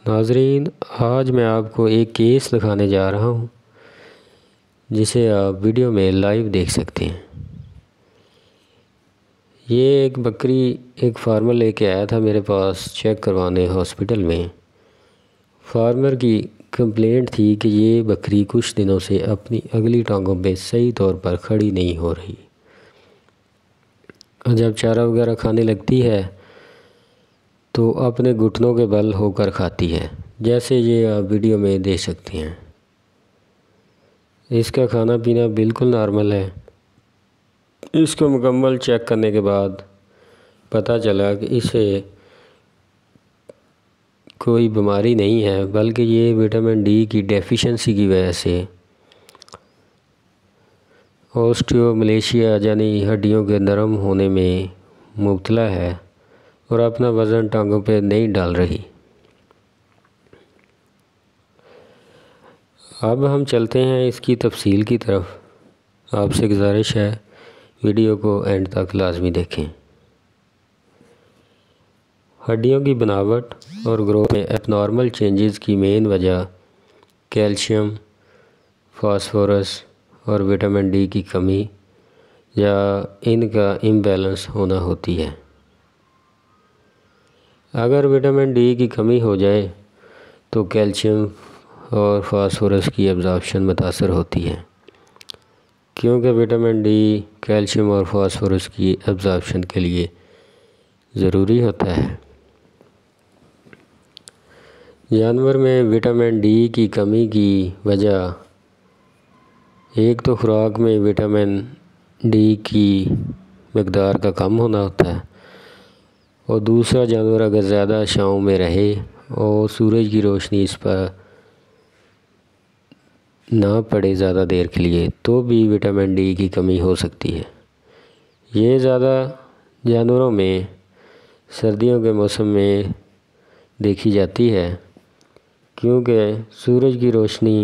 ناظرین، آج میں آپ کو ایک کیس دکھانے جا رہا ہوں جسے آپ ویڈیو میں لائیو دیکھ سکتے ہیں۔ یہ ایک بکری ایک فارمر لے کے آیا تھا میرے پاس چیک کروانے ہاسپٹل میں۔ فارمر کی کمپلینٹ تھی کہ یہ بکری کچھ دنوں سے اپنی اگلی ٹانگوں پہ صحیح طور پر کھڑی نہیں ہو رہی، جب چارہ وغیرہ کھانے لگتی ہے تو اپنے گھٹنوں کے بل ہو کر کھاتی ہے، جیسے یہ آپ ویڈیو میں دیکھ سکتے ہیں۔ اس کا کھانا پینا بالکل نارمل ہے۔ اس کو مکمل چیک کرنے کے بعد پتہ چلا کہ اسے کوئی بیماری نہیں ہے، بلکہ یہ وٹامن ڈی کی ڈیفیشنسی کی وجہ سے اوسٹیوملیشیا یعنی ہڈیوں کے نرم ہونے میں مبتلا ہے اور اپنا وزن ٹانگوں پہ نہیں ڈال رہی۔ اب ہم چلتے ہیں اس کی تفصیل کی طرف۔ آپ سے گزارش ہے ویڈیو کو اینڈ تک لازمی دیکھیں۔ ہڈیوں کی بناوٹ اور گروتھ میں ایب نارمل چینجز کی مین وجہ کیلشیم، فاسفورس اور وٹامن ڈی کی کمی یا ان کا امبیلنس ہونا ہوتی ہے۔ اگر وٹامن ڈی کی کمی ہو جائے تو کیلشیم اور فاسفورس کی ایبزارپشن متاثر ہوتی ہے، کیونکہ وٹامن ڈی کیلشیم اور فاسفورس کی ایبزارپشن کے لیے ضروری ہوتا ہے۔ جانور میں وٹامن ڈی کی کمی کی وجہ ایک تو خوراک میں وٹامن ڈی کی مقدار کا کم ہونا ہوتا ہے، اور دوسرا جانور اگر زیادہ چھاؤں میں رہے اور سورج کی روشنی اس پر نہ پڑے زیادہ دیر کے لیے تو بھی وٹامن ڈی کی کمی ہو سکتی ہے۔ یہ زیادہ جانوروں میں سردیوں کے موسم میں دیکھی جاتی ہے، کیونکہ سورج کی روشنی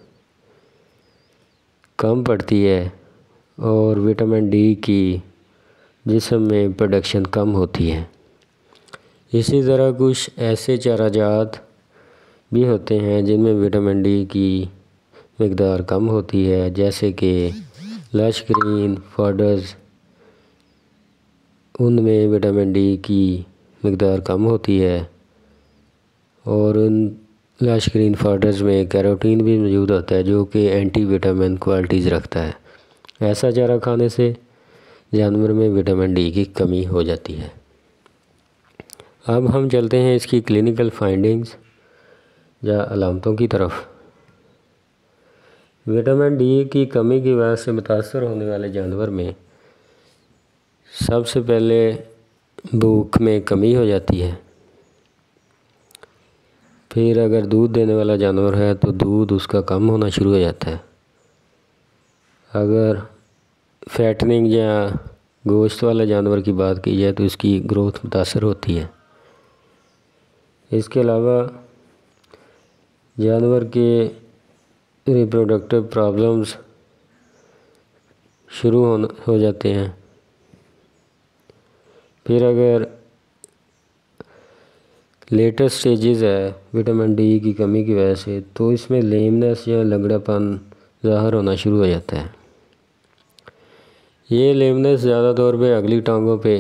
کم پڑتی ہے اور وٹامن ڈی کی جسم میں پروڈکشن کم ہوتی ہے۔ اسی طرح کچھ ایسے چارہ جات بھی ہوتے ہیں جن میں وٹامن ڈی کی مقدار کم ہوتی ہے، جیسے کہ لش گرین فوڈرز، ان میں وٹامن ڈی کی مقدار کم ہوتی ہے اور ان لش گرین فوڈرز میں کیروٹین بھی موجود ہوتا ہے جو کہ اینٹی وٹامن کوالٹیز رکھتا ہے۔ ایسا چارہ کھانے سے جانور میں وٹامن ڈی کی کمی ہو جاتی ہے۔ اب ہم چلتے ہیں اس کی کلینکل فائنڈنگز یا علامتوں کی طرف۔ وٹامن ڈی کی کمی کی وجہ سے متاثر ہونے والے جانور میں سب سے پہلے بھوک میں کمی ہو جاتی ہے۔ پھر اگر دودھ دینے والا جانور ہے تو دودھ اس کا کم ہونا شروع ہو جاتا ہے۔ اگر فیٹننگ یا گوشت والا جانور کی بات کی جائے تو اس کی گروتھ متاثر ہوتی ہے۔ اس کے علاوہ جانور کے ریپروڈکٹیو پرابلمز شروع ہو جاتے ہیں۔ پھر اگر لیٹر سٹیجز ہے وٹامن ڈی کی کمی کی وجہ سے تو اس میں لیمنس یا لنگڑا پن ظاہر ہونا شروع ہو جاتا ہے۔ یہ لیمنس زیادہ طور پہ اگلی ٹانگوں پہ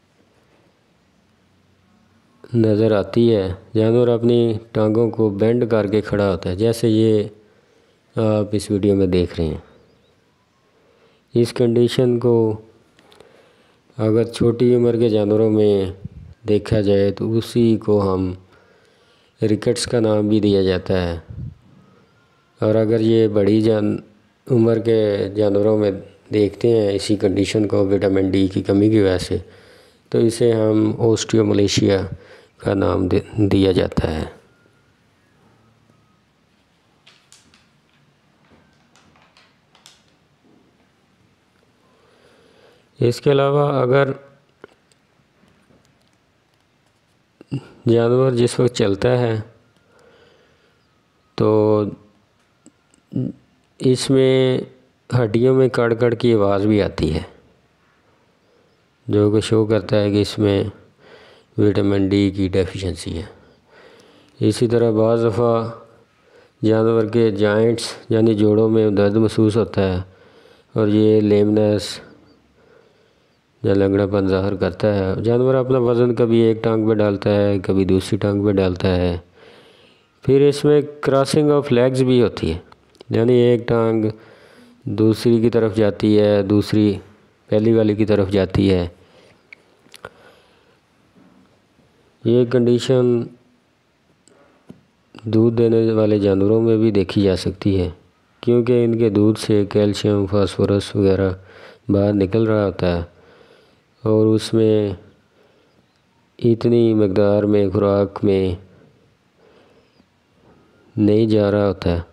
نظر آتی ہے۔ جانور اپنی ٹانگوں کو بینڈ کر کے کھڑا ہوتا ہے، جیسے یہ آپ اس ویڈیو میں دیکھ رہے ہیں۔ اس کنڈیشن کو اگر چھوٹی عمر کے جانوروں میں دیکھا جائے تو اسی کو ہم ریکٹس کا نام بھی دیا جاتا ہے، اور اگر یہ بڑی عمر کے جانوروں میں دیکھتے ہیں اسی کنڈیشن کو وٹامن ڈی کی کمی کی وجہ سے تو اسے ہم اوسٹیوملیشیا کا نام دیا جاتا ہے۔ اس کے علاوہ اگر جانور جس وقت چلتا ہے تو اس میں ہڈیوں میں کڑ کڑ کی آواز بھی آتی ہے، جو کہ شو کرتا ہے کہ اس میں وٹامن ڈی کی ڈیفیشنسی ہے۔ اسی طرح بعض دفعہ جانور کے جوائنٹس یعنی جوڑوں میں درد محسوس ہوتا ہے اور یہ لیمنس یا لنگڑا پن ظاہر کرتا ہے۔ جانور اپنا وزن کبھی ایک ٹانگ پہ ڈالتا ہے، کبھی دوسری ٹانگ پہ ڈالتا ہے۔ پھر اس میں کراسنگ آف لیگز بھی ہوتی ہے، یعنی ایک ٹانگ دوسری کی طرف جاتی ہے، دوسری پہلی والی کی طرف جاتی ہے۔ یہ کنڈیشن دودھ دینے والے جانوروں میں بھی دیکھی جا سکتی ہے، کیونکہ ان کے دودھ سے کیلشیم، فاسفورس وغیرہ باہر نکل رہا ہوتا ہے اور اس میں اتنی مقدار میں خوراک میں نہیں جا رہا ہوتا ہے،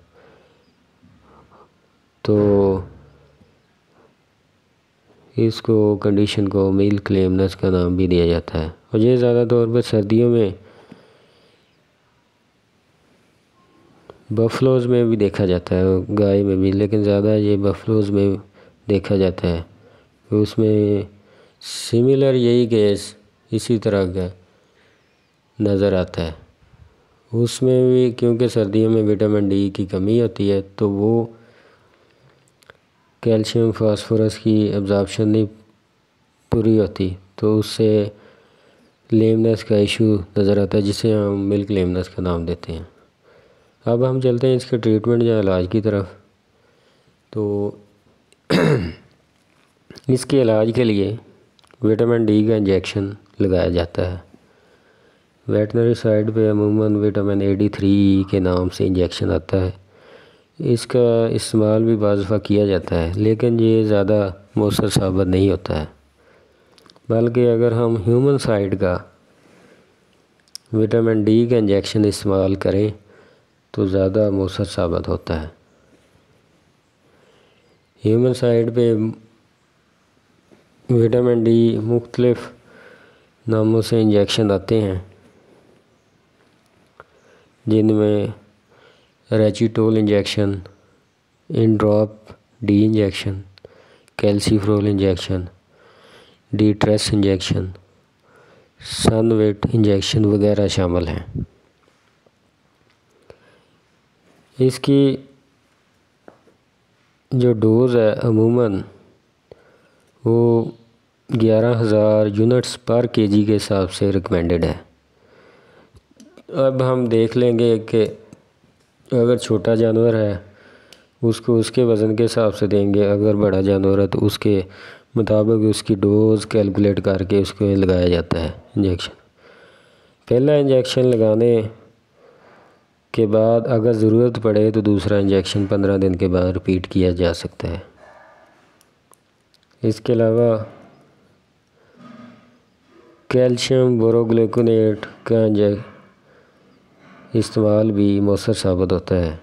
تو اس کو کنڈیشن کو ملک لیمنس کا نام بھی دیا جاتا ہے۔ اور یہ زیادہ طور پر سردیوں میں بفلوز میں بھی دیکھا جاتا ہے، گائے میں بھی، لیکن زیادہ یہ بفلوز میں دیکھا جاتا ہے۔ اس میں سملر یہی کیس اسی طرح کا نظر آتا ہے۔ اس میں بھی کیونکہ سردیوں میں وٹامن ڈی کی کمی ہوتی ہے تو وہ کیلشیم فاسفورس کی ابزارپشن نہیں پوری ہوتی، تو اس سے لیمنس کا ایشو نظر آتا ہے، جسے ہم ملک لیمنس کا نام دیتے ہیں۔ اب ہم چلتے ہیں اس کے ٹریٹمنٹ یا علاج کی طرف۔ تو اس کے علاج کے لیے وٹامن ڈی کا انجیکشن لگایا جاتا ہے۔ ویٹنری سائٹ پہ عموماً وٹامن AD3 کے نام سے انجیکشن آتا ہے۔ اس کا استعمال بھی بعض دفعہ کیا جاتا ہے، لیکن یہ زیادہ مؤثر ثابت نہیں ہوتا ہے، بلکہ اگر ہم ہیومن سائٹ کا وٹامن ڈی کا انجیکشن استعمال کریں تو زیادہ مؤثر ثابت ہوتا ہے۔ ہیومن سائٹ پہ وٹامن ڈی مختلف ناموں سے انجیکشن آتے ہیں، جن میں Rachitol injection, Indrop D injection, calciferol injection, D Tres injection, سن ویٹ انجیکشن وغیرہ شامل ہیں۔ اس کی جو ڈوز ہے عموماً وہ 11,000 یونٹس پر kg کے حساب سے ریکمینڈڈ ہے۔ اب ہم دیکھ لیں گے کہ اگر چھوٹا جانور ہے اس کو اس کے وزن کے حساب سے دیں گے، اگر بڑا جانور ہے تو اس کے مطابق اس کی ڈوز کیلکولیٹ کر کے اس کو لگایا جاتا ہے انجیکشن۔ پہلا انجیکشن لگانے کے بعد اگر ضرورت پڑے تو دوسرا انجیکشن 15 دن کے بعد رپیٹ کیا جا سکتا ہے۔ اس کے علاوہ کیلشیم بوروگلیکونیٹ کا استعمال بھی مؤثر ثابت ہوتا ہے،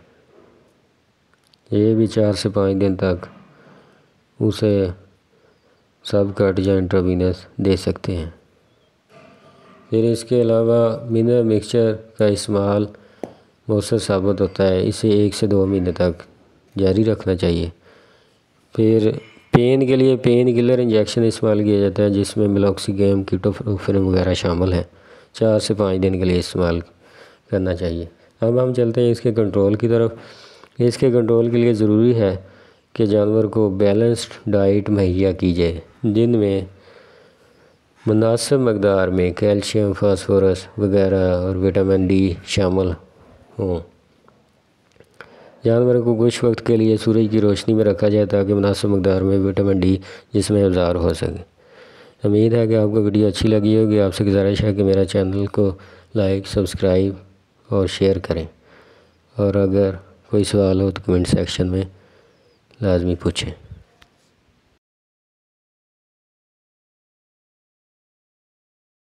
یہ بھی 4 سے 5 دن تک اسے سب کٹ یا انٹراوینس دے سکتے ہیں۔ پھر اس کے علاوہ منرل مکسچر کا استعمال مؤثر ثابت ہوتا ہے، اسے 1 سے 2 مہینے تک جاری رکھنا چاہیے۔ پھر پین کے لیے پین کلر انجیکشن استعمال کیا جاتا ہے، جس میں ملاکسیگیم، کیٹوفرم وغیرہ شامل ہیں، 4 سے 5 دن کے لیے استعمال کرنا چاہیے۔ اب ہم چلتے ہیں اس کے کنٹرول کی طرف۔ اس کے کنٹرول کے لیے ضروری ہے کہ جانور کو بیلنسڈ ڈائٹ مہیا کی جائے، جن میں مناسب مقدار میں کیلشیم، فاسفورس وغیرہ اور وٹامن ڈی شامل ہوں۔ جانور کو کچھ وقت کے لیے سورج کی روشنی میں رکھا جائے تاکہ مناسب مقدار میں وٹامن ڈی جسم میں ابزار ہو سکے۔ امید ہے کہ آپ کو ویڈیو اچھی لگی ہوگی۔ آپ سے گزارش ہے کہ میرا چینل کو لائک، سبسکرائب اور شیئر کریں، اور اگر کوئی سوال ہو تو کمنٹ سیکشن میں لازمی پوچھیں۔